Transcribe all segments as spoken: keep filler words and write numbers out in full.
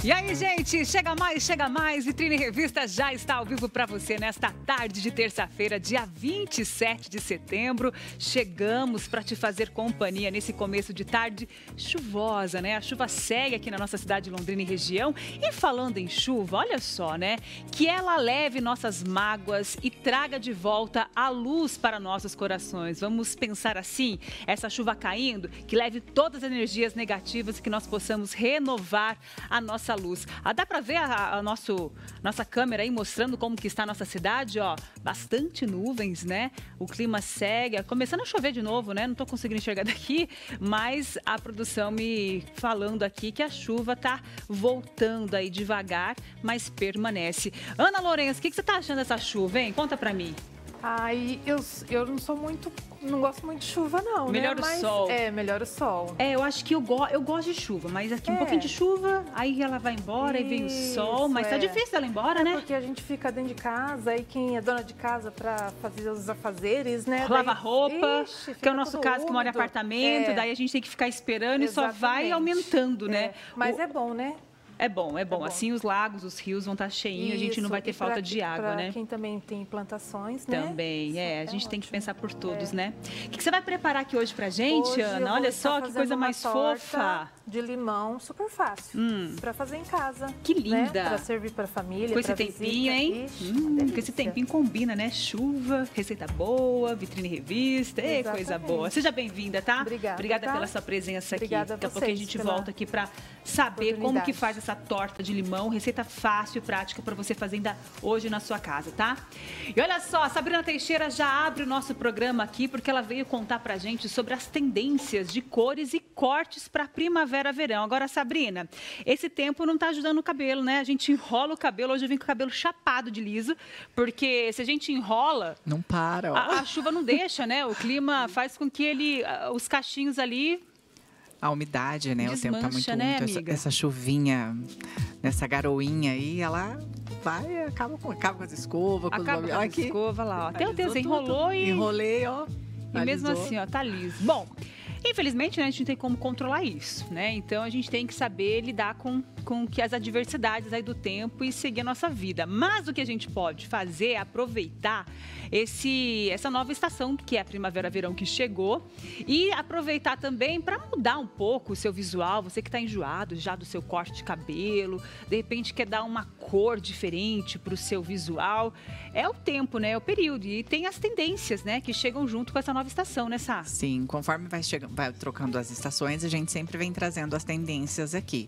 E aí, gente, chega mais, chega mais. Vitrine Revista já está ao vivo para você nesta tarde de terça-feira, dia vinte e sete de setembro. Chegamos para te fazer companhia nesse começo de tarde chuvosa, né? A chuva segue aqui na nossa cidade de Londrina e região. E falando em chuva, olha só, né? Que ela leve nossas mágoas e traga de volta a luz para nossos corações. Vamos pensar assim, essa chuva caindo, que leve todas as energias negativas e que nós possamos renovar a nossa luz. Ah, dá para ver a, a nosso, nossa câmera aí mostrando como que está a nossa cidade, ó, bastante nuvens, né? O clima segue, começando a chover de novo, né? Não estou conseguindo enxergar daqui, mas a produção me falando aqui que a chuva tá voltando aí devagar, mas permanece. Ana Lourenço, o que, que você tá achando dessa chuva, hein? Conta para mim. Ai, eu, eu não sou muito, não gosto muito de chuva não, melhor né? o Mas, sol. É, melhor o sol. É, eu acho que eu, go eu gosto de chuva, mas aqui um é. pouquinho de chuva, aí ela vai embora Isso, e vem o sol, mas tá é. difícil ela ir embora, é né? Porque a gente fica dentro de casa e quem é dona de casa para fazer os afazeres, né? Lava daí, roupa, ixi, que é o nosso caso úmido. que mora em apartamento, é. daí a gente tem que ficar esperando Exatamente. e só vai aumentando, né? É. Mas o... é bom, né? É bom, é bom. É bom. Assim os lagos, os rios vão estar cheinhos, a gente não vai ter falta de água, pra né? Quem também tem plantações, né? Também, é. A gente é tem que ótimo. pensar por todos, é. né? O que você vai preparar aqui hoje pra gente, Hoje Ana? eu vou Olha estar só que fazendo coisa uma mais torta fofa. De limão, super fácil. Hum. Para fazer em casa. Que linda. Né? Para servir para família, com esse pra tempinho, visita. hein? Ixi, Hum, com esse tempinho combina, né? Chuva, receita boa, vitrine revista, ei, coisa boa. Seja bem-vinda, tá? Obrigada. Obrigada tá? pela sua presença aqui. Obrigada Daqui a, a pouco a gente pela... volta aqui para saber como que faz essa torta de limão, receita fácil e prática para você fazer ainda hoje na sua casa, tá? E olha só, a Sabrina Teixeira já abre o nosso programa aqui porque ela veio contar pra gente sobre as tendências de cores e cortes para primavera-verão. Agora, Sabrina, esse tempo não tá ajudando o cabelo, né? A gente enrola o cabelo, hoje eu vim com o cabelo chapado de liso, porque se a gente enrola... Não para, ó. A, a chuva não deixa, né? O clima faz com que ele, os cachinhos ali... A umidade, né? Desmancha, o tempo tá muito né, úmido. Essa, essa chuvinha, nessa garoinha aí, ela vai, acaba com, acaba com as escovas. Com acaba os... com as aqui. escovas lá, ó. Até o Alisou Deus enrolou e... Enrolei, ó. E mesmo assim, ó, tá liso. Bom... Infelizmente, né, a gente não tem como controlar isso, né? Então, a gente tem que saber lidar com, com que as adversidades aí do tempo e seguir a nossa vida. Mas o que a gente pode fazer é aproveitar esse, essa nova estação, que é a primavera-verão que chegou, e aproveitar também para mudar um pouco o seu visual. Você que está enjoado já do seu corte de cabelo, de repente quer dar uma cor diferente para o seu visual. É o tempo, né? É o período. E tem as tendências, né, que chegam junto com essa nova estação, né, Sá? Sim, conforme vai chegando, vai trocando as estações, a gente sempre vem trazendo as tendências aqui.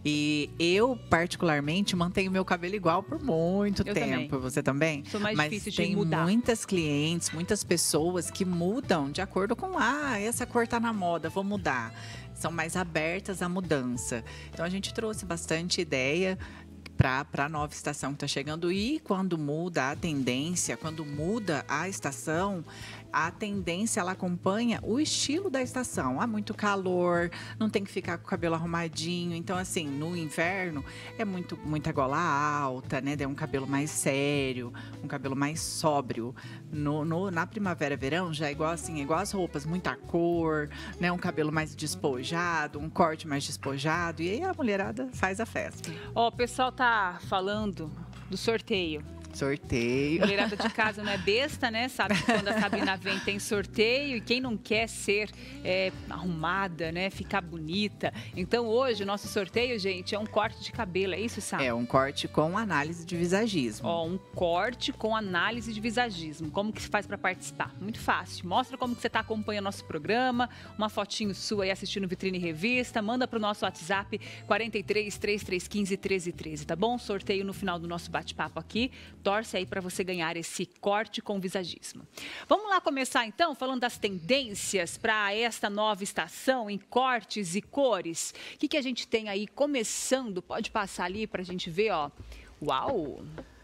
E eu, particularmente, mantenho meu cabelo igual por muito eu tempo. Também. Você também? Sou mais Mas difícil tem de mudar. muitas clientes, muitas pessoas que mudam de acordo com, ah, essa cor tá na moda, vou mudar. São mais abertas à mudança. Então, a gente trouxe bastante ideia para a nova estação que está chegando. E quando muda a tendência, quando muda a estação, a tendência, ela acompanha o estilo da estação. Há muito calor, não tem que ficar com o cabelo arrumadinho. Então, assim, no inverno, é muito, muita gola alta, né? É um cabelo mais sério, um cabelo mais sóbrio. No, no, na primavera, verão, já é igual assim, é igual as roupas, muita cor, né? Um cabelo mais despojado, um corte mais despojado. E aí a mulherada faz a festa. Ó, o pessoal tá falando do sorteio. Sorteio. Mulherada de casa não é besta, né? Sabe que quando a Sabrina vem tem sorteio e quem não quer ser é, arrumada, né? Ficar bonita. Então hoje o nosso sorteio, gente, é um corte de cabelo, é isso, Sá? É um corte com análise de visagismo. Ó, um corte com análise de visagismo. Como que se faz para participar? Muito fácil. Mostra como que você está acompanhando nosso programa, uma fotinho sua aí assistindo Vitrine Revista, manda para o nosso WhatsApp quarenta e três, trinta e três, quinze, treze, treze, tá bom? Sorteio no final do nosso bate-papo aqui. Torce aí para você ganhar esse corte com visagismo. Vamos lá começar então falando das tendências para esta nova estação em cortes e cores. O que, que a gente tem aí começando? Pode passar ali para a gente ver, ó. Uau!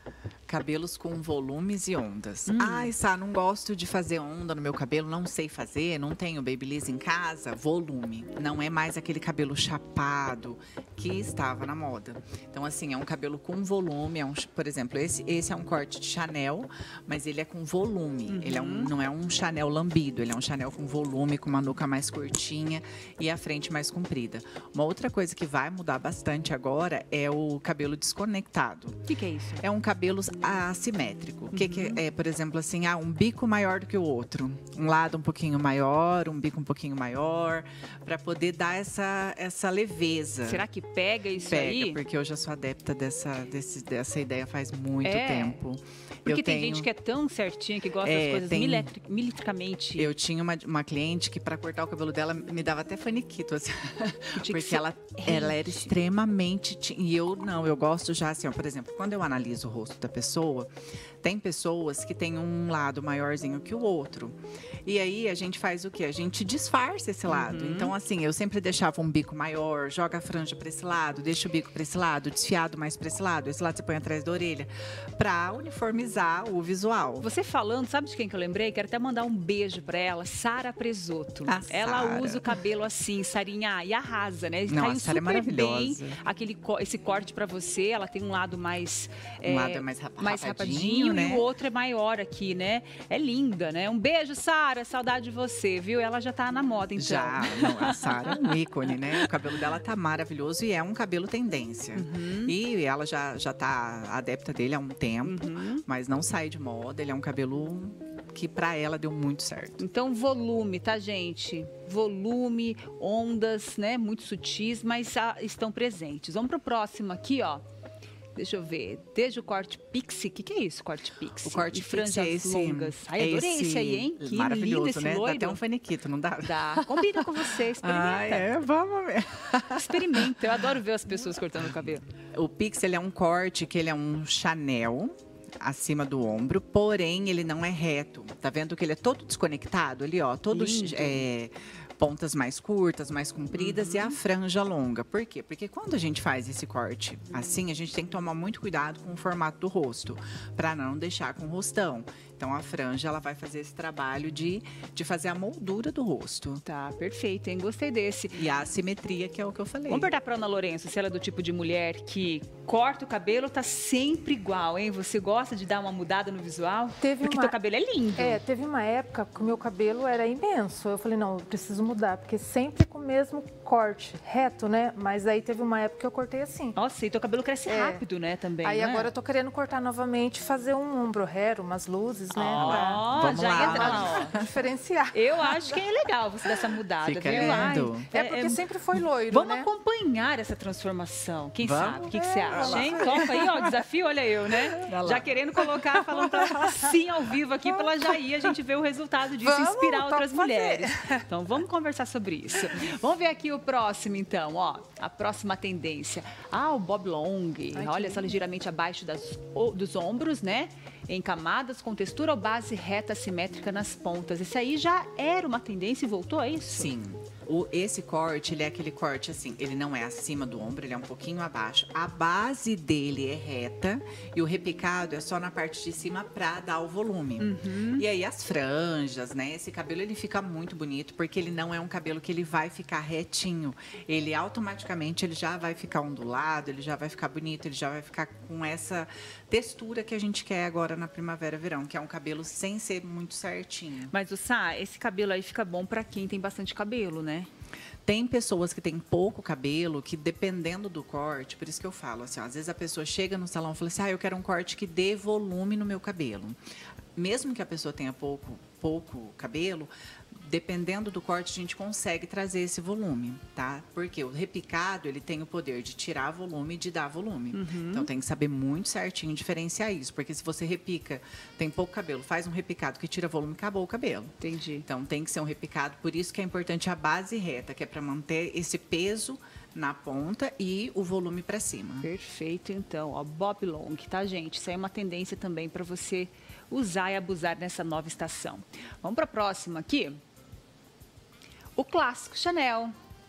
Cabelos com volumes e ondas. Hum. Ai, Sá, não gosto de fazer onda no meu cabelo, não sei fazer, não tenho babyliss em casa. Volume. Não é mais aquele cabelo chapado que estava na moda. Então, assim, é um cabelo com volume. É um, por exemplo, esse, esse é um corte de Chanel, mas ele é com volume. Uhum. Ele é um, não é um Chanel lambido, ele é um Chanel com volume, com uma nuca mais curtinha e a frente mais comprida. Uma outra coisa que vai mudar bastante agora é o cabelo desconectado. O que, que é isso? É um cabelo assimétrico. O que, que é, por exemplo, assim, ah, um bico maior do que o outro. Um lado um pouquinho maior, um bico um pouquinho maior, para poder dar essa, essa leveza. Será que pega isso Pega, aí? porque eu já sou adepta dessa, desse, dessa ideia faz muito É. tempo. Porque eu tem tenho, gente que é tão certinha, que gosta É, das coisas tem- militri- militricamente. Eu tinha uma, uma cliente que, para cortar o cabelo dela, me dava até faniquito, assim, Tinha que porque ser ela, ela era rente. extremamente. ti- E eu não, eu gosto já assim, ó, por exemplo, quando eu analiso o rosto da pessoa, tem pessoas que têm um lado maiorzinho que o outro. E aí a gente faz o quê? A gente disfarça esse lado. Uhum. Então, assim, eu sempre deixava um bico maior, joga a franja para esse lado, deixa o bico para esse lado, desfiado mais para esse lado, esse lado você põe atrás da orelha, para uniformizar o visual. Você falando, sabe de quem que eu lembrei? Quero até mandar um beijo pra ela, Sara Presoto. A Ela Sara. usa o cabelo assim, Sarinha, e arrasa, né? Não, a Caiu Sara é super maravilhosa. bem aquele, co- esse corte pra você. Ela tem um lado mais... Um lado é mais rapa- mais rapadinho, rapadinho, né? e o outro é maior aqui, né? É linda, né? Um beijo, Sara. Saudade de você, viu? Ela já tá na moda, então. Já, não, a Sara é um ícone, né? O cabelo dela tá maravilhoso e é um cabelo tendência. Uhum. E ela já, já tá adepta dele há um tempo, Uhum. mas não sai de moda. Ele é um cabelo que pra ela deu muito certo. Então, volume, tá, gente? Volume, ondas, né? Muito sutis, mas ah, estão presentes. Vamos pro próximo aqui, ó. Deixa eu ver. Desde o corte pixie. O que, que é isso, corte pixie? O corte E franjas fixie é esse, longas. Ai, é adorei esse, aí, hein? Que maravilhoso, lindo esse né? Dá loiro. até um faniquito, não dá? Dá. Combina com você, experimenta. Ah, é, vamos ver. Experimenta. Eu adoro ver as pessoas cortando o cabelo. O pixie, ele é um corte que ele é um Chanel acima do ombro, porém ele não é reto. Tá vendo que ele é todo desconectado ali, ó, todo Lindo. é, pontas mais curtas, mais compridas Uhum. e a franja longa. Por quê? Porque quando a gente faz esse corte assim, a gente tem que tomar muito cuidado com o formato do rosto, para não deixar com rostão. Então a franja ela vai fazer esse trabalho de, de fazer a moldura do rosto. Tá, perfeito, hein? Gostei desse. E a assimetria, que é o que eu falei. Vamos perguntar pra Ana Lourenço se ela é do tipo de mulher que corta o cabelo, tá sempre igual, hein? Você gosta de dar uma mudada no visual? Teve Porque uma- teu cabelo é lindo. É, teve uma época que o meu cabelo era imenso. Eu falei, não, eu preciso mudar, porque sempre com o mesmo corte, reto, né? Mas aí teve uma época que eu cortei assim. Nossa, e teu cabelo cresce É. rápido, né, também, Aí não é? agora eu tô querendo cortar novamente, fazer um ombro hair, umas luzes, né? Ó, Vamos já lá. ia dar, ó. Pra diferenciar. Eu acho que é legal você dar essa mudada, Fica viu? lindo. É porque sempre foi loiro, Vamos né? acompanhar essa transformação. Quem Vamos? sabe? O que, que você É, acha, hein? Topa aí, ó, desafio, olha eu, né? Vai lá. Já querendo colocar, falando pra ela falar sim ao vivo aqui, pra ela já ir, a gente ver o resultado disso, Vamos, inspirar topo outras fazer. mulheres. Então, vamos conversar sobre isso. Vamos ver aqui o próximo, então, ó. A próxima tendência. Ah, o Bob Long. Ai, Olha que só, ligeiramente abaixo das, o- dos ombros, né? Em camadas, com textura ou base reta simétrica nas pontas. Esse aí já era uma tendência e voltou a isso? Sim. O, esse corte, ele é aquele corte assim, ele não é acima do ombro, ele é um pouquinho abaixo. A base dele é reta e o repicado é só na parte de cima pra dar o volume. Uhum. E aí as franjas, né? Esse cabelo ele fica muito bonito porque ele não é um cabelo que ele vai ficar retinho. Ele automaticamente ele já vai ficar ondulado, ele já vai ficar bonito, ele já vai ficar com essa textura que a gente quer agora na primavera, verão, que é um cabelo sem ser muito certinho. Mas, o Sá, esse cabelo aí fica bom pra quem tem bastante cabelo, né? Tem pessoas que têm pouco cabelo, que dependendo do corte, por isso que eu falo assim, ó, às vezes a pessoa chega no salão e fala assim, ah, eu quero um corte que dê volume no meu cabelo. Mesmo que a pessoa tenha pouco, pouco cabelo, dependendo do corte, a gente consegue trazer esse volume, tá? Porque o repicado, ele tem o poder de tirar volume e de dar volume. Então, tem que saber muito certinho diferenciar isso. Porque se você repica, tem pouco cabelo, faz um repicado que tira volume, acabou o cabelo. Entendi. Então, tem que ser um repicado. Por isso que é importante a base reta, que é para manter esse peso na ponta e o volume para cima. Perfeito, então. Ó, Bob Long, tá, gente? Isso aí é uma tendência também para você usar e abusar nessa nova estação. Vamos para a próxima aqui. O clássico Chanel.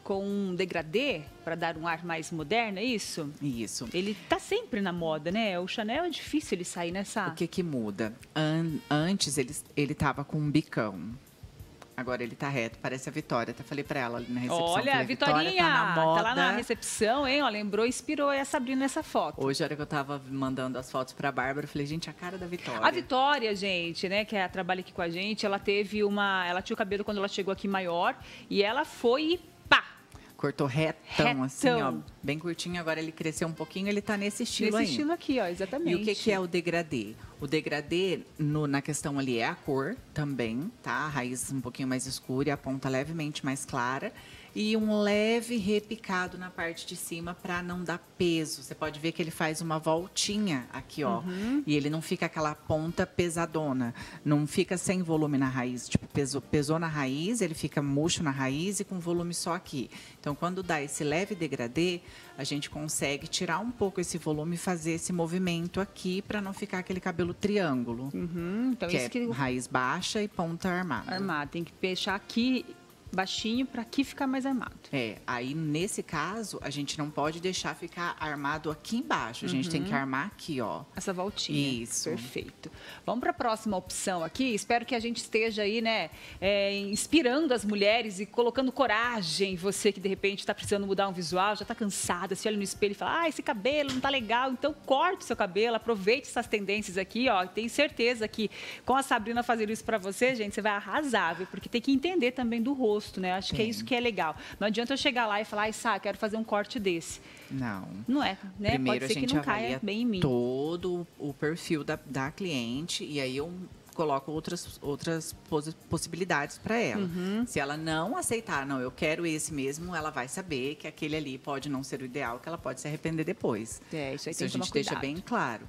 com um degradê para dar um ar mais moderno, é isso? Isso. Ele tá sempre na moda, né? O Chanel é difícil ele sair nessa... O que que muda? An antes ele, ele tava com um bicão. Agora ele tá reto, parece a Vitória. Até falei pra ela ali na recepção. Olha, falei, Vitorinha, tá, na moda. tá lá na recepção, hein? Ó, lembrou, inspirou a Sabrina nessa foto. Hoje, a hora que eu tava mandando as fotos pra Bárbara, eu falei, gente, a cara da Vitória. A Vitória, gente, né, que é, trabalha aqui com a gente, ela teve uma... Ela tinha o cabelo quando ela chegou aqui maior e ela foi e pá! Cortou retão, Retão. assim, ó, bem curtinho. Agora ele cresceu um pouquinho, ele tá nesse estilo Nesse ainda. estilo aqui, ó, exatamente. E o que, que é o degradê? O degradê, no, na questão ali, é a cor também, tá? A raiz um pouquinho mais escura e a ponta levemente mais clara. E um leve repicado na parte de cima para não dar peso. Você pode ver que ele faz uma voltinha aqui, ó. Uhum. E ele não fica aquela ponta pesadona. Não fica sem volume na raiz. Tipo, pesou, pesou na raiz, ele fica murcho na raiz e com volume só aqui. Então, quando dá esse leve degradê, a gente consegue tirar um pouco esse volume e fazer esse movimento aqui para não ficar aquele cabelo triângulo. Uhum, então que isso é que... raiz baixa e ponta armada. Armado, tem que fechar aqui baixinho para aqui ficar mais armado. É, aí nesse caso, a gente não pode deixar ficar armado aqui embaixo. A gente Uhum. tem que armar aqui, ó. Essa voltinha. Isso. Perfeito. Vamos para a próxima opção aqui. Espero que a gente esteja aí, né, é, inspirando as mulheres e colocando coragem. Você que de repente está precisando mudar um visual, já está cansada, se olha no espelho e fala, ah, esse cabelo não tá legal. Então corte o seu cabelo, aproveite essas tendências aqui, ó. Tenho certeza que com a Sabrina fazendo isso para você, gente, você vai arrasar, viu? Porque tem que entender também do rosto. Né? Acho que é isso que é legal. Não adianta eu chegar lá e falar, ai, Sá, quero fazer um corte desse. Não. Não é, né? Primeiro Pode ser a gente que não caia avalia bem em mim. todo o perfil da, da cliente e aí eu coloco outras, outras poss possibilidades para ela. Uhum. Se ela não aceitar, não, eu quero esse mesmo, ela vai saber que aquele ali pode não ser o ideal, que ela pode se arrepender depois. É, isso aí Isso tem a que tomar gente deixa cuidado. bem claro.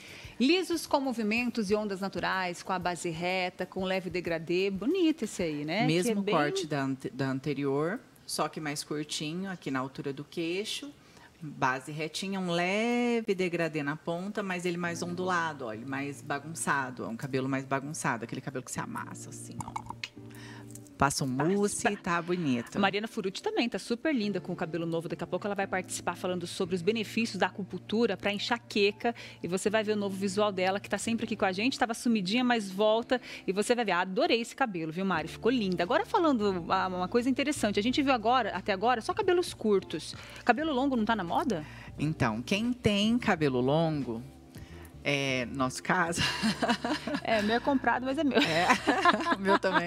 Lisos com movimentos e ondas naturais, com a base reta, com leve degradê. Bonito esse aí, né? Mesmo que é bem... corte da, ante da anterior, só que mais curtinho, aqui na altura do queixo. Base retinha, um leve degradê na ponta, mas ele mais ondulado, ó, ele mais bagunçado. É um cabelo mais bagunçado, aquele cabelo que se amassa, assim, ó. Passa um mousse e tá bonito. A Mariana Furucci também tá super linda com o cabelo novo. Daqui a pouco ela vai participar falando sobre os benefícios da acupuntura para enxaqueca. E você vai ver o novo visual dela, que tá sempre aqui com a gente. Tava sumidinha, mas volta. E você vai ver. Ah, adorei esse cabelo, viu, Mari? Ficou linda. Agora falando uma coisa interessante. A gente viu agora, até agora, só cabelos curtos. Cabelo longo não tá na moda? Então, quem tem cabelo longo... É, nosso caso. É, meu é comprado, mas é meu. É, o meu também.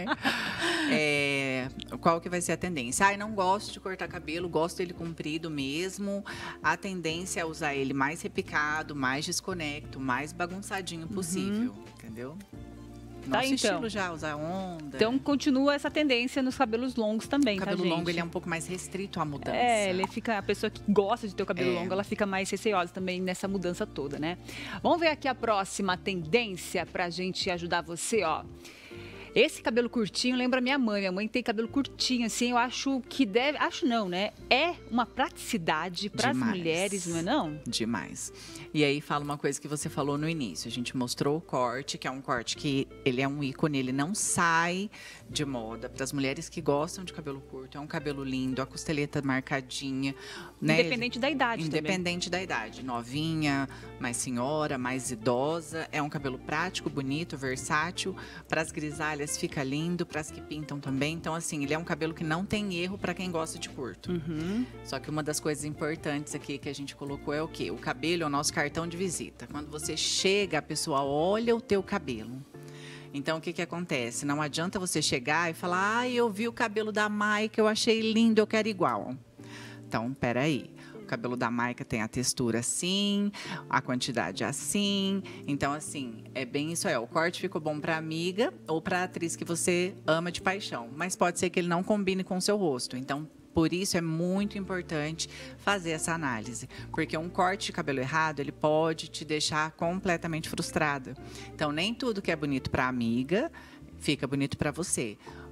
É, qual que vai ser a tendência? Ai, não gosto de cortar cabelo, gosto dele comprido mesmo. A tendência é usar ele mais repicado, mais desconecto, mais bagunçadinho possível, uhum. Entendeu? Tá, Nosso então. estilo já, usar onda. Então, continua essa tendência nos cabelos longos também, o cabelo tá, gente? longo, ele é um pouco mais restrito à mudança. É, ele fica, a pessoa que gosta de ter o cabelo É. longo, ela fica mais receosa também nessa mudança toda, né? Vamos ver aqui a próxima tendência pra gente ajudar você, ó. Esse cabelo curtinho lembra minha mãe. Minha mãe tem cabelo curtinho, assim, eu acho que deve... Acho não, né? É uma praticidade para as mulheres, não é não? Demais. E aí fala uma coisa que você falou no início. A gente mostrou o corte, que é um corte que ele é um ícone, ele não sai de moda. Para as mulheres que gostam de cabelo curto, é um cabelo lindo, a costeleta marcadinha. Né? Independente da idade Independente também. da idade. Novinha, mais senhora, mais idosa. É um cabelo prático, bonito, versátil. Para as grisalhas fica lindo, para as que pintam também. Então, assim, ele é um cabelo que não tem erro para quem gosta de curto. Uhum. Só que uma das coisas importantes aqui que a gente colocou é o quê? O cabelo é o nosso cartão de visita. Quando você chega, a pessoa olha o teu cabelo. Então, o que que acontece? Não adianta você chegar e falar, ah, eu vi o cabelo da Maica, eu achei lindo, eu quero igual. Então, peraí. O cabelo da Maica tem a textura assim, a quantidade assim. Então, assim, é bem isso aí. O corte ficou bom para amiga ou para atriz que você ama de paixão. Mas pode ser que ele não combine com o seu rosto. Então, por isso é muito importante fazer essa análise. Porque um corte de cabelo errado, ele pode te deixar completamente frustrada. Então, nem tudo que é bonito para amiga fica bonito para você.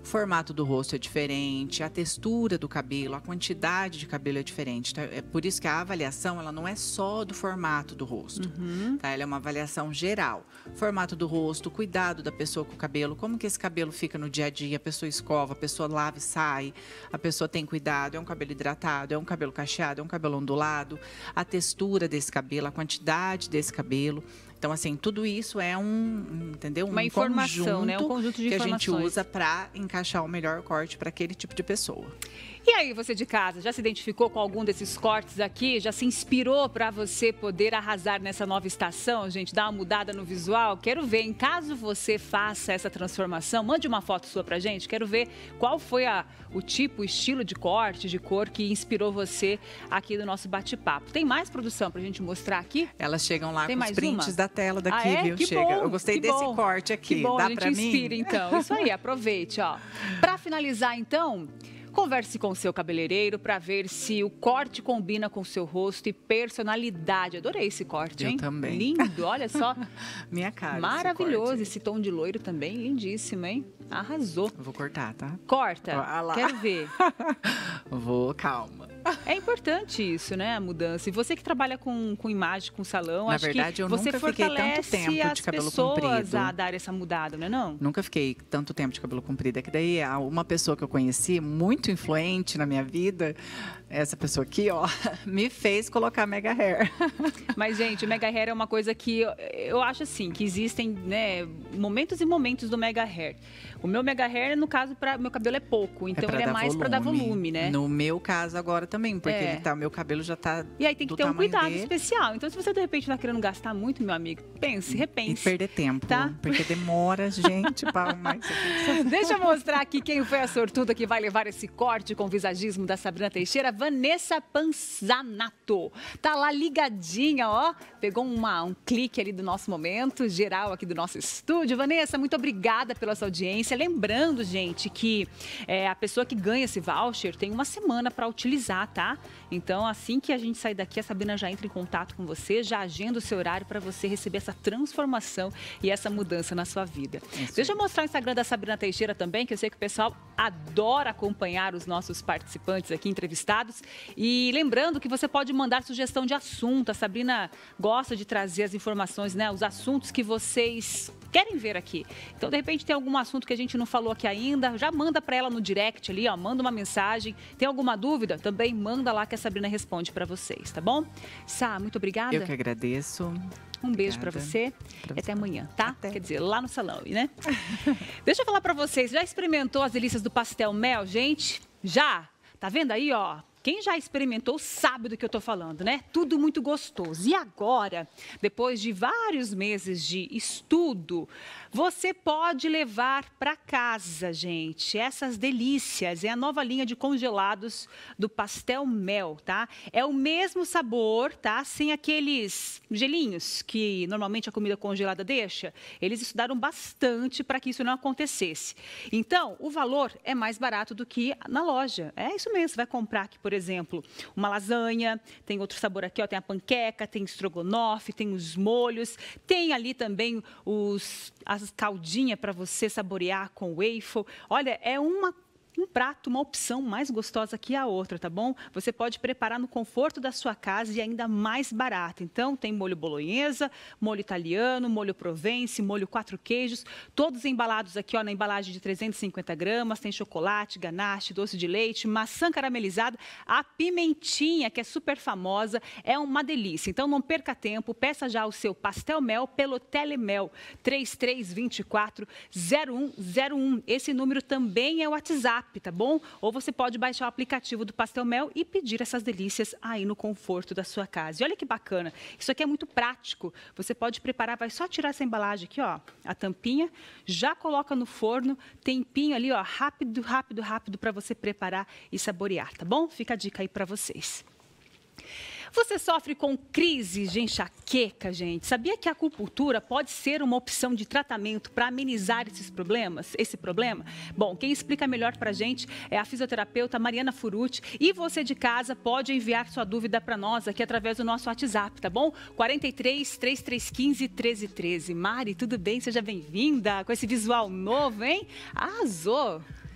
O formato do rosto é diferente, a textura do cabelo, a quantidade de cabelo é diferente. Então, é por isso que a avaliação, ela não é só do formato do rosto, Uhum. tá? Ela é uma avaliação geral. Formato do rosto, cuidado da pessoa com o cabelo, como que esse cabelo fica no dia a dia, a pessoa escova, a pessoa lava e sai, a pessoa tem cuidado, é um cabelo hidratado, é um cabelo cacheado, é um cabelo ondulado, a textura desse cabelo, a quantidade desse cabelo. Então, assim, tudo isso é um, entendeu? Um Uma informação, conjunto, né? Um conjunto de que a informações. gente usa para encaixar o melhor corte para aquele tipo de pessoa. E aí, você de casa, já se identificou com algum desses cortes aqui? Já se inspirou para você poder arrasar nessa nova estação, gente? Dar uma mudada no visual? Quero ver, em caso você faça essa transformação, mande uma foto sua pra gente. Quero ver qual foi a, o tipo, o estilo de corte, de cor que inspirou você aqui do nosso bate-papo. Tem mais produção pra gente mostrar aqui? Elas chegam lá Tem com os mais prints uma? da tela daqui, Ah, é? viu? Que Chega. bom, Eu gostei que desse bom. corte aqui. Que bom, Dá a gente pra mim? inspira, então. Isso aí, aproveite, ó. Pra finalizar, então, converse com o seu cabeleireiro para ver se o corte combina com o seu rosto e personalidade. Adorei esse corte, Eu hein? também. Lindo, olha só. Minha cara. Maravilhoso. Esse, Esse tom de loiro também, lindíssimo, hein? Arrasou. corte. Eu vou cortar, tá? Corta. Ah lá. Quero ver. Vou, calma. É importante isso, né? A mudança. E você que trabalha com, com imagem, com salão, Na acho verdade, que eu você nunca fiquei tanto fortalece tempo de as cabelo pessoas comprido. a dar essa mudada, não é não? Nunca fiquei tanto tempo de cabelo comprido. É que daí uma pessoa que eu conheci, muito influente na minha vida, essa pessoa aqui, ó, me fez colocar mega hair. Mas, gente, o mega hair é uma coisa que eu, eu acho assim, que existem, né, momentos e momentos do mega hair. O meu mega hair, no caso, para meu cabelo é pouco, então pra ele é dar mais para dar volume, né? No meu caso agora também, porque É. ele tá, o meu cabelo já tá E aí tem que do ter um tamanho cuidado dele. especial. Então, se você de repente tá querendo gastar muito, meu amigo, pense, E repense. perder tempo, Tá? porque demora, gente, para arrumar isso aqui. Deixa eu mostrar aqui quem foi a sortuda que vai levar esse corte com visagismo da Sabrina Teixeira, Vanessa Panzanato. Tá lá ligadinha, ó. Pegou uma, um clique ali do nosso momento, geral aqui do nosso estúdio. Vanessa, muito obrigada pela sua audiência. Lembrando, gente, que é, a pessoa que ganha esse voucher tem uma semana para utilizar, tá? Então, assim que a gente sair daqui, a Sabrina já entra em contato com você, já agenda o seu horário para você receber essa transformação e essa mudança na sua vida. Isso. Deixa eu mostrar o Instagram da Sabrina Teixeira também, que eu sei que o pessoal adora acompanhar os nossos participantes aqui entrevistados. E lembrando que você pode mandar sugestão de assunto. A Sabrina gosta de trazer as informações, né? Os assuntos que vocês querem ver aqui. Então, de repente, tem algum assunto que a gente não falou aqui ainda, já manda para ela no direct ali, ó, manda uma mensagem. Tem alguma dúvida? Também manda lá que a Sabrina responde para vocês, tá bom? Sá, muito obrigada. Eu que agradeço. Um beijo para Obrigada. você Pra e até você. amanhã, tá? Até. Quer dizer, lá no salão, né? Deixa eu falar para vocês, já experimentou as delícias do pastel mel, gente? Já? Tá vendo aí, ó? Quem já experimentou sabe do que eu tô falando, né? Tudo muito gostoso. E agora, depois de vários meses de estudo, você pode levar para casa, gente, essas delícias. É a nova linha de congelados do Pastel Mel, tá? É o mesmo sabor, tá? Sem aqueles gelinhos que normalmente a comida congelada deixa. Eles estudaram bastante para que isso não acontecesse. Então, o valor é mais barato do que na loja. É isso mesmo, você vai comprar aqui, por exemplo, uma lasanha, tem outro sabor aqui, ó, tem a panqueca, tem estrogonofe, tem os molhos, tem ali também os, as caldinhas para você saborear com waffle. Olha, é uma um prato, uma opção mais gostosa que a outra, tá bom? Você pode preparar no conforto da sua casa e ainda mais barato. Então, tem molho bolonhesa, molho italiano, molho provence, molho quatro queijos, todos embalados aqui, ó, na embalagem de trezentos e cinquenta gramas. Tem chocolate, ganache, doce de leite, maçã caramelizada, a pimentinha, que é super famosa, é uma delícia. Então, não perca tempo, peça já o seu Pastel Mel pelo Telemel três três dois quatro zero um zero um. Esse número também é o WhatsApp, tá bom? Ou você pode baixar o aplicativo do Pastel Mel e pedir essas delícias aí no conforto da sua casa. E olha que bacana, isso aqui é muito prático. Você pode preparar, vai só tirar essa embalagem aqui, ó, a tampinha, já coloca no forno, tempinho ali, ó, rápido, rápido, rápido para você preparar e saborear, tá bom? Fica a dica aí para vocês. Você sofre com crises de enxaqueca, gente? Sabia que a acupuntura pode ser uma opção de tratamento para amenizar esses problemas, esse problema? Bom, quem explica melhor para a gente é a fisioterapeuta Mariana Furucci. E você de casa pode enviar sua dúvida para nós aqui através do nosso WhatsApp, tá bom? quarenta e três, trinta e três, quinze, treze, treze. Mari, tudo bem? Seja bem-vinda com esse visual novo, hein? Arrasou!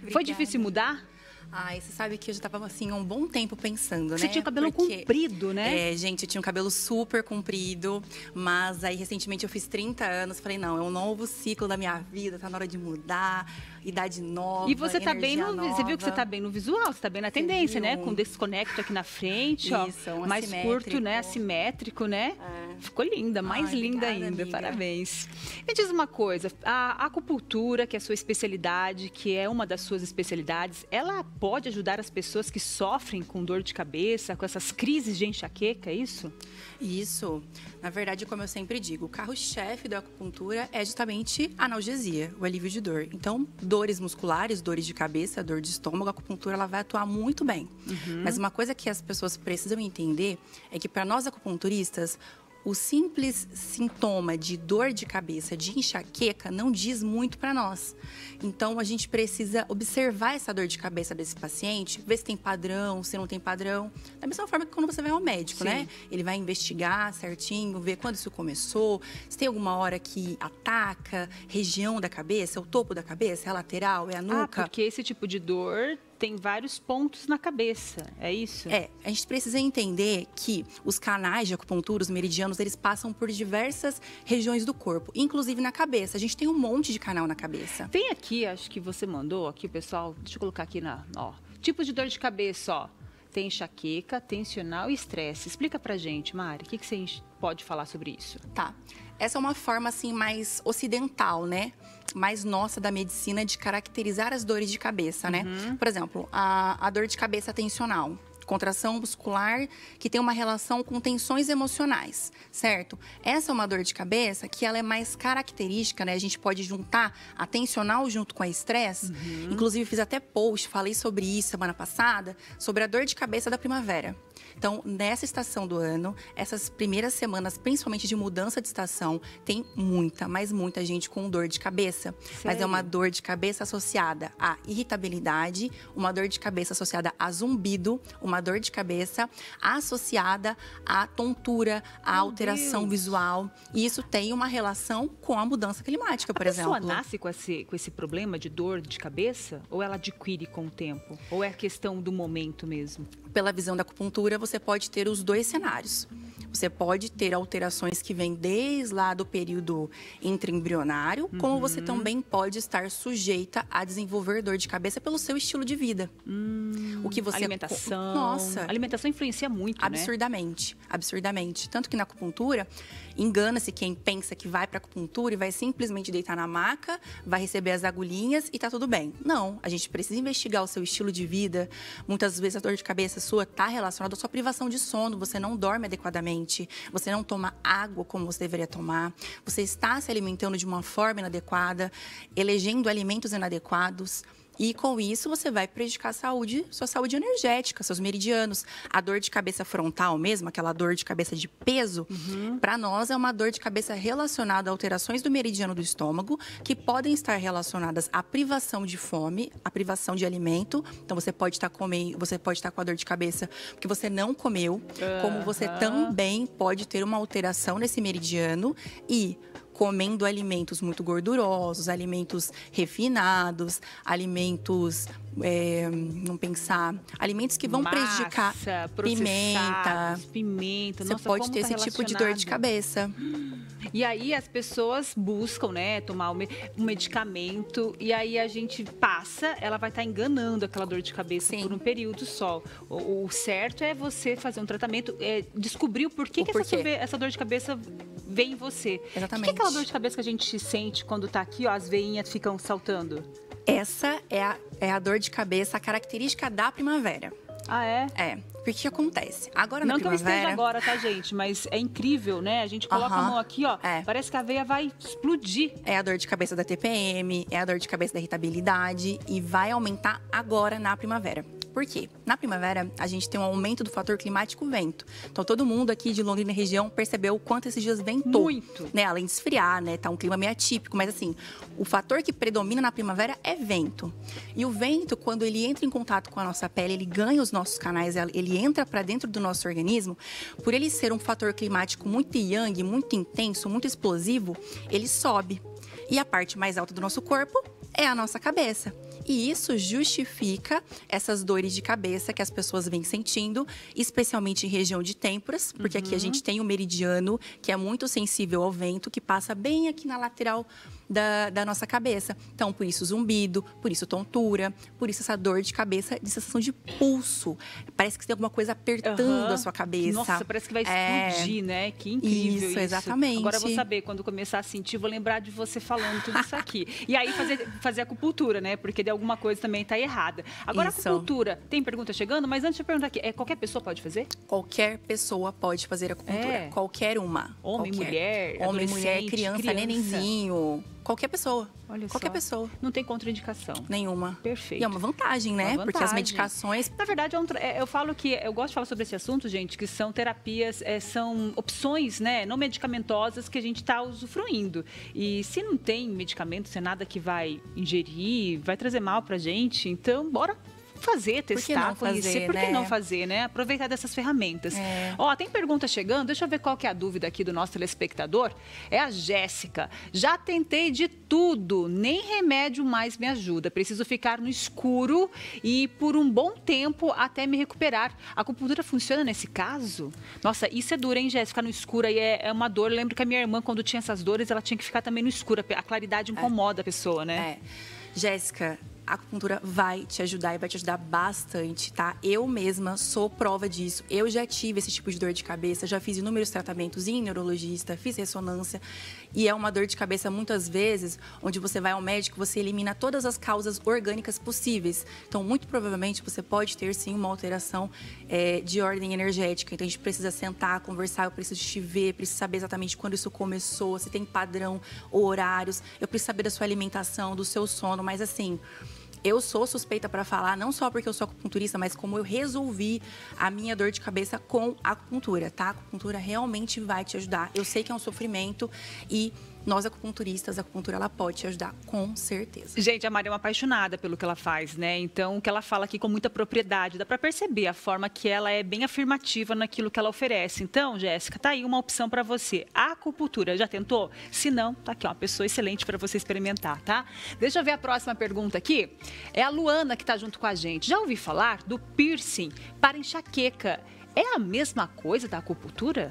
Foi difícil mudar? Ai, você sabe que eu já tava, assim, há um bom tempo pensando, né? Você tinha cabelo Porque, comprido, né? É, gente, eu tinha um cabelo super comprido. Mas aí, recentemente, eu fiz trinta anos. Falei, não, é um novo ciclo da minha vida. Tá na hora de mudar. Idade nova, E você tá bem no, nova. Você viu que você tá bem no visual. Você tá bem na tendência, né? Com desconecto aqui na frente, Isso, ó. um mais curto, né? Assimétrico, né? É. Ficou linda, mais Ai, linda obrigada, ainda. amiga. Parabéns. Me diz uma coisa. A acupuntura, que é a sua especialidade, que é uma das suas especialidades, ela pode ajudar as pessoas que sofrem com dor de cabeça, com essas crises de enxaqueca, é isso? Isso. Na verdade, como eu sempre digo, o carro-chefe da acupuntura é justamente a analgesia, o alívio de dor. Então, dores musculares, dores de cabeça, dor de estômago, a acupuntura ela vai atuar muito bem. Uhum. Mas uma coisa que as pessoas precisam entender é que para nós acupunturistas, o simples sintoma de dor de cabeça, de enxaqueca, não diz muito para nós. Então, a gente precisa observar essa dor de cabeça desse paciente, ver se tem padrão, se não tem padrão. Da mesma forma que quando você vai ao médico, Sim. né? Ele vai investigar certinho, ver quando isso começou, se tem alguma hora que ataca região da cabeça, o topo da cabeça, é a lateral, é a nuca. Ah, porque esse tipo de dor tem vários pontos na cabeça, é isso? É, a gente precisa entender que os canais de acupuntura, os meridianos, eles passam por diversas regiões do corpo, inclusive na cabeça. A gente tem um monte de canal na cabeça. Tem aqui, acho que você mandou aqui, pessoal, deixa eu colocar aqui na, ó, tipos de dor de cabeça, ó. Tem enxaqueca, tensional e estresse. Explica pra gente, Mari, o que, que você pode falar sobre isso? Tá. Essa é uma forma, assim, mais ocidental, né? Mais nossa da medicina de caracterizar as dores de cabeça, né? Uhum. Por exemplo, a, a dor de cabeça tensional. Contração muscular que tem uma relação com tensões emocionais, certo? Essa é uma dor de cabeça que ela é mais característica, né? A gente pode juntar a tensional junto com a estresse. Uhum. Inclusive, fiz até post, falei sobre isso semana passada, sobre a dor de cabeça da primavera. Então, nessa estação do ano, essas primeiras semanas, principalmente de mudança de estação, tem muita, mas muita gente com dor de cabeça. Sério? Mas é uma dor de cabeça associada à irritabilidade, uma dor de cabeça associada a zumbido, uma dor de cabeça associada à tontura, à Meu alteração Deus. visual. E isso tem uma relação com a mudança climática, por a exemplo. A pessoa nasce com esse, com esse problema de dor de cabeça? Ou ela adquire com o tempo? Ou é questão do momento mesmo? Pela visão da acupuntura, você pode ter os dois cenários. Você pode ter alterações que vêm desde lá do período intraembrionário, uhum. como você também pode estar sujeita a desenvolver dor de cabeça pelo seu estilo de vida. Hum, o que você alimentação. Nossa, a alimentação influencia muito, absurdamente, né? Absurdamente. Tanto que na acupuntura, engana-se quem pensa que vai para acupuntura e vai simplesmente deitar na maca, vai receber as agulhinhas e tá tudo bem. Não, a gente precisa investigar o seu estilo de vida. Muitas vezes a dor de cabeça sua está relacionada à sua privação de sono, você não dorme adequadamente, você não toma água como você deveria tomar, você está se alimentando de uma forma inadequada, elegendo alimentos inadequados. E com isso você vai prejudicar a saúde, sua saúde energética, seus meridianos. A dor de cabeça frontal mesmo, aquela dor de cabeça de peso, uhum. para nós é uma dor de cabeça relacionada a alterações do meridiano do estômago, que podem estar relacionadas à privação de fome, à privação de alimento. Então você pode estar comendo, você pode estar com a dor de cabeça porque você não comeu, uhum. como você também pode ter uma alteração nesse meridiano e comendo alimentos muito gordurosos, alimentos refinados, alimentos, é, vamos pensar, alimentos que vão Massa, prejudicar pimenta. Pimenta, Você nossa, pode como ter tá esse tipo de dor de cabeça. E aí as pessoas buscam, né, tomar um medicamento e aí a gente passa, ela vai estar enganando aquela dor de cabeça Sim. por um período só. O, o certo é você fazer um tratamento, é, descobrir o porquê, o que porquê. Essa, essa dor de cabeça vem em você. Exatamente. O que é aquela dor de cabeça que a gente sente quando tá aqui, ó, as veinhas ficam saltando? Essa é a, é a dor de cabeça, a característica da primavera. Ah, é? É. Porque o que acontece? Agora na Não primavera... que eu esteja agora, tá, gente? Mas é incrível, né? A gente coloca uh-huh. a mão aqui, ó. É. Parece que a veia vai explodir. É a dor de cabeça da T P M, é a dor de cabeça da irritabilidade. E vai aumentar agora na primavera. Por quê? Na primavera, a gente tem um aumento do fator climático vento. Então, todo mundo aqui de Londrina e região percebeu o quanto esses dias ventou. Muito. Né? Além de esfriar, né? Tá um clima meio atípico. Mas, assim, o fator que predomina na primavera é vento. E o vento, quando ele entra em contato com a nossa pele, ele ganha os nossos canais, ele entra para dentro do nosso organismo. Por ele ser um fator climático muito yang, muito intenso, muito explosivo, ele sobe. E a parte mais alta do nosso corpo é a nossa cabeça. E isso justifica essas dores de cabeça que as pessoas vêm sentindo, especialmente em região de têmporas, porque uhum. aqui a gente tem o meridiano, que é muito sensível ao vento, que passa bem aqui na lateral Da, da nossa cabeça. Então, por isso zumbido, por isso tontura, por isso essa dor de cabeça, de sensação de pulso. Parece que tem alguma coisa apertando uhum. a sua cabeça. Nossa, parece que vai explodir, é... né? Que incrível isso. Isso, exatamente. Agora eu vou saber, quando começar a sentir, vou lembrar de você falando tudo isso aqui. E aí fazer, fazer acupuntura, né? Porque de alguma coisa também tá errada. Agora, isso. acupuntura, tem pergunta chegando, mas antes de eu perguntar aqui, é, qualquer pessoa pode fazer? Qualquer pessoa pode fazer acupuntura. É. Qualquer uma. Homem, qualquer. mulher, Homem, mulher, criança, criança, nenenzinho. Qualquer pessoa. Olha Qualquer só. pessoa. Não tem contraindicação. Nenhuma. Perfeito. E é uma vantagem, né? Uma vantagem. Porque as medicações... Na verdade, é um tra... eu falo que... Eu gosto de falar sobre esse assunto, gente, que são terapias, é, são opções, né, não medicamentosas que a gente está usufruindo. E se não tem medicamento, se é nada que vai ingerir, vai trazer mal pra gente, então, bora fazer, testar, Por conhecer. Fazer, Por que né? não fazer, né? Aproveitar dessas ferramentas. É. Ó, tem pergunta chegando. Deixa eu ver qual que é a dúvida aqui do nosso telespectador. É a Jéssica. Já tentei de tudo, nem remédio mais me ajuda. Preciso ficar no escuro e por um bom tempo até me recuperar. A acupuntura funciona nesse caso? Nossa, isso é duro, hein, Jéssica? Ficar no escuro aí é, é uma dor. Eu lembro que a minha irmã, quando tinha essas dores, ela tinha que ficar também no escuro. A claridade incomoda é. a pessoa, né? É. Jéssica, a acupuntura vai te ajudar e vai te ajudar bastante, tá? Eu mesma sou prova disso. Eu já tive esse tipo de dor de cabeça, já fiz inúmeros tratamentos em neurologista, fiz ressonância. E é uma dor de cabeça, muitas vezes, onde você vai ao médico, você elimina todas as causas orgânicas possíveis. Então, muito provavelmente, você pode ter, sim, uma alteração é, de ordem energética. Então, a gente precisa sentar, conversar, eu preciso te ver, preciso saber exatamente quando isso começou, se tem padrão, horários. Eu preciso saber da sua alimentação, do seu sono, mas assim... Eu sou suspeita para falar, não só porque eu sou acupunturista, mas como eu resolvi a minha dor de cabeça com a acupuntura, tá? A acupuntura realmente vai te ajudar. Eu sei que é um sofrimento e nós acupunturistas, a acupuntura, ela pode te ajudar, com certeza. Gente, a Mari é uma apaixonada pelo que ela faz, né? Então, o que ela fala aqui com muita propriedade, dá para perceber a forma que ela é bem afirmativa naquilo que ela oferece. Então, Jéssica, tá aí uma opção para você. A acupuntura, já tentou? Se não, tá aqui uma pessoa excelente para você experimentar, tá? Deixa eu ver a próxima pergunta aqui. É a Luana que tá junto com a gente. Já ouvi falar do piercing para enxaqueca. É a mesma coisa da acupuntura?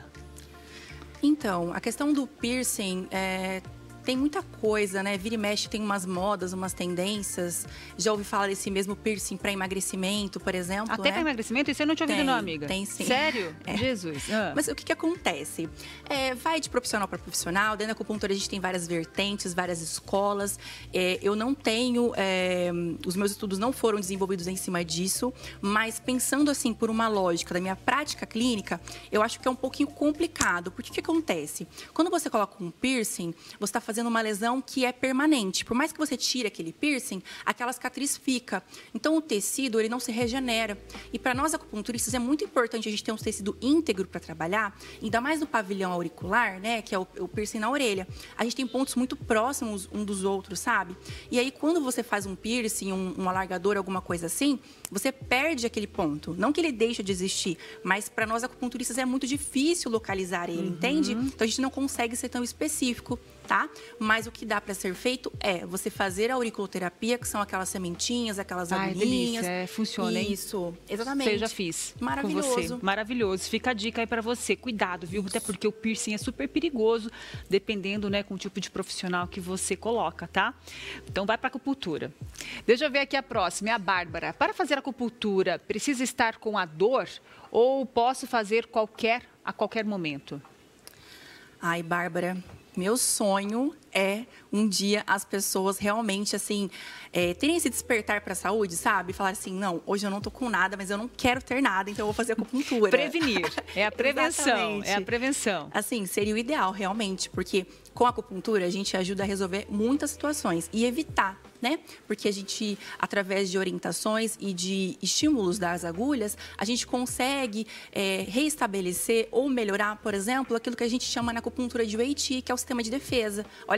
Então, a questão do piercing é, tem muita coisa, né? Vira e mexe, tem umas modas, umas tendências. Já ouvi falar desse mesmo piercing para emagrecimento, por exemplo. Até né? para emagrecimento? Isso eu não tinha ouvido, tem, não, amiga. Tem sim. Sério? É. Jesus. Ah. Mas o que, que acontece? É, vai de profissional para profissional. Dentro da acupuntura a gente tem várias vertentes, várias escolas. É, eu não tenho... É, os meus estudos não foram desenvolvidos em cima disso. Mas pensando assim, por uma lógica da minha prática clínica, eu acho que é um pouquinho complicado. Porque o que acontece? Quando você coloca um piercing, você está fazendo uma lesão que é permanente. Por mais que você tire aquele piercing, aquela cicatriz fica. Então, o tecido, ele não se regenera. E para nós acupunturistas é muito importante a gente ter um tecido íntegro para trabalhar, ainda mais no pavilhão auricular, né, que é o, o piercing na orelha. A gente tem pontos muito próximos um dos outros, sabe? E aí, quando você faz um piercing, um, um alargador, alguma coisa assim, você perde aquele ponto. Não que ele deixe de existir, mas para nós acupunturistas é muito difícil localizar ele, uhum. entende? Então, a gente não consegue ser tão específico, tá? Mas o que dá para ser feito é você fazer a auriculoterapia, que são aquelas sementinhas, aquelas Ai, agulhinhas. Delícia, é, funciona, hein? Isso, exatamente. Eu já fiz. Maravilhoso. Com você. Maravilhoso. Fica a dica aí para você. Cuidado, viu? Até porque o piercing é super perigoso, dependendo, né, com o tipo de profissional que você coloca, tá? Então, vai para acupuntura. Deixa eu ver aqui a próxima, é a Bárbara. Para fazer acupuntura, precisa estar com a dor ou posso fazer qualquer, a qualquer momento? Ai, Bárbara, meu sonho é um dia as pessoas realmente, assim, é, terem esse despertar para a saúde, sabe? Falar assim, não, hoje eu não tô com nada, mas eu não quero ter nada, então eu vou fazer acupuntura. Prevenir, é a prevenção, Exatamente. é a prevenção. Assim, seria o ideal, realmente, porque com a acupuntura a gente ajuda a resolver muitas situações e evitar, né? Porque a gente, através de orientações e de estímulos das agulhas, a gente consegue é, reestabelecer ou melhorar, por exemplo, aquilo que a gente chama na acupuntura de Wei Qi, que é o sistema de defesa. Olha que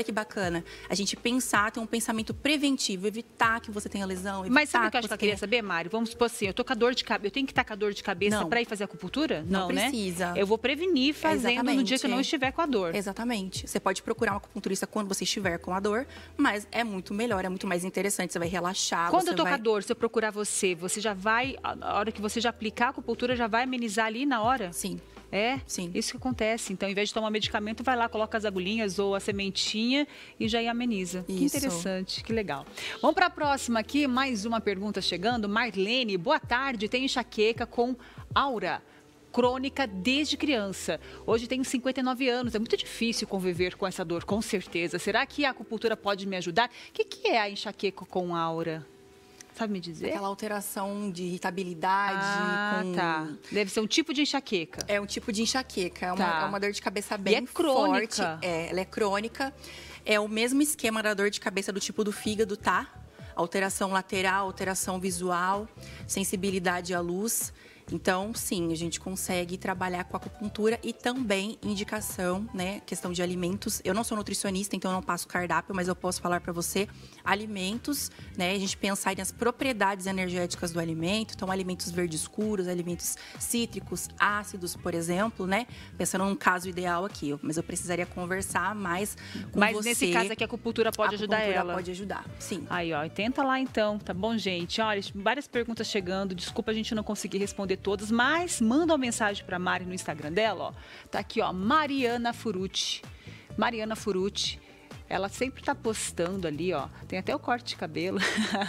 que bacana. A gente pensar, ter um pensamento preventivo, evitar que você tenha lesão, evitar Mas sabe o que eu acho que eu você queria tenha... saber, Mari? Vamos supor assim, eu tô com a dor de cabeça, eu tenho que estar com a dor de cabeça Não. para ir fazer acupuntura? Não, Não, precisa. né? Eu vou prevenir fazendo no dia que eu não Exatamente. estiver com a dor. Exatamente. Você pode procurar um acupunturista quando você estiver com a dor, mas é muito melhor, é muito mais interessante, você vai relaxar. Quando você eu tô vai... com a dor, se eu procurar você, você já vai, a hora que você já aplicar a acupuntura, já vai amenizar ali na hora? Sim. É? Sim. Isso que acontece. Então, ao invés de tomar medicamento, vai lá, coloca as agulhinhas ou a sementinha e já ameniza. Que Isso. interessante, que legal. Vamos para a próxima aqui, mais uma pergunta chegando. Marlene, boa tarde, tenho enxaqueca com aura crônica desde criança. Hoje tenho cinquenta e nove anos, é muito difícil conviver com essa dor, com certeza. Será que a acupuntura pode me ajudar? O que, que é a enxaqueca com aura? Sabe me dizer? Aquela alteração de irritabilidade. Ah, com... tá. Deve ser um tipo de enxaqueca. É um tipo de enxaqueca, é uma, Tá. é uma dor de cabeça bem E é crônica. forte. É, ela é crônica. É o mesmo esquema da dor de cabeça do tipo do fígado, tá? Alteração lateral, alteração visual, sensibilidade à luz. Então, sim, a gente consegue trabalhar com acupuntura e também indicação, né? Questão de alimentos. Eu não sou nutricionista, então eu não passo cardápio, mas eu posso falar para você alimentos, né? A gente pensar nas propriedades energéticas do alimento. Então, alimentos verdes escuros, alimentos cítricos, ácidos, por exemplo, né? Pensando num caso ideal aqui, mas eu precisaria conversar mais com Mas você. nesse caso aqui, a acupuntura pode A ajudar acupuntura ela. pode ajudar, sim. Aí, ó, tenta lá então, tá bom, gente? Olha, várias perguntas chegando. Desculpa a gente não conseguir responder todas, mas manda uma mensagem pra Mari no Instagram dela, ó. Tá aqui, ó, Mariana Furucci. Mariana Furucci. Ela sempre tá postando ali, ó. Tem até o corte de cabelo.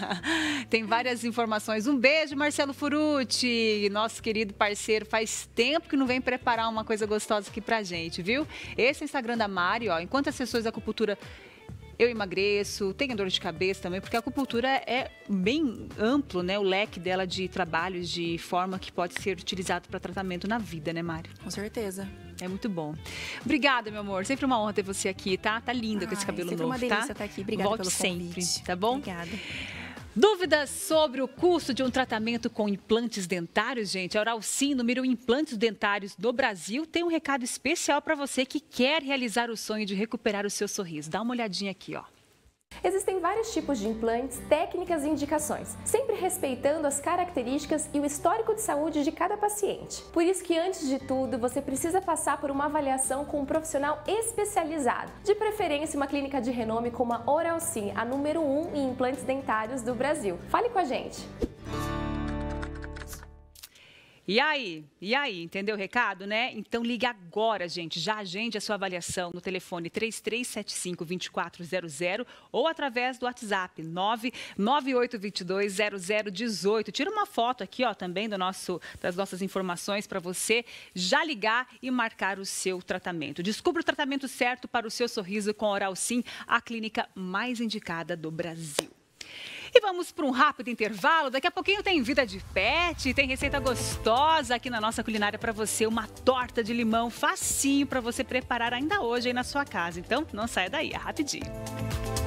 Tem várias informações. Um beijo, Marcelo Furucci, nosso querido parceiro. Faz tempo que não vem preparar uma coisa gostosa aqui pra gente, viu? Esse é o Instagram da Mari, ó. Enquanto as sessões da acupuntura eu emagreço, tenho dor de cabeça também, porque a acupuntura é bem amplo, né? O leque dela de trabalhos, de forma que pode ser utilizado para tratamento na vida, né, Mari? Com certeza. É muito bom. Obrigada, meu amor. Sempre uma honra ter você aqui, tá? Tá linda com esse Ai, cabelo sempre novo, uma delícia tá? estar aqui. Obrigada Volte pelo sempre, convite. tá bom? Obrigada. Dúvidas sobre o custo de um tratamento com implantes dentários, gente? A Oral Sim, número um implantes dentários do Brasil, tem um recado especial para você que quer realizar o sonho de recuperar o seu sorriso. Dá uma olhadinha aqui, ó. Existem vários tipos de implantes, técnicas e indicações, sempre respeitando as características e o histórico de saúde de cada paciente. Por isso que, antes de tudo, você precisa passar por uma avaliação com um profissional especializado, de preferência uma clínica de renome como a Oral Sim, a número um em implantes dentários do Brasil. Fale com a gente! E aí? E aí? Entendeu o recado, né? Então ligue agora, gente. Já agende a sua avaliação no telefone três três sete cinco, dois quatro zero zero ou através do WhatsApp nove nove oito dois dois zero zero um oito. Tira uma foto aqui, ó, também do nosso, das nossas informações para você já ligar e marcar o seu tratamento. Descubra o tratamento certo para o seu sorriso com a Oral Sim, a clínica mais indicada do Brasil. E vamos para um rápido intervalo. Daqui a pouquinho tem Vida de Pet, tem receita gostosa aqui na nossa culinária para você. Uma torta de limão facinho para você preparar ainda hoje aí na sua casa. Então, não saia daí, é rapidinho.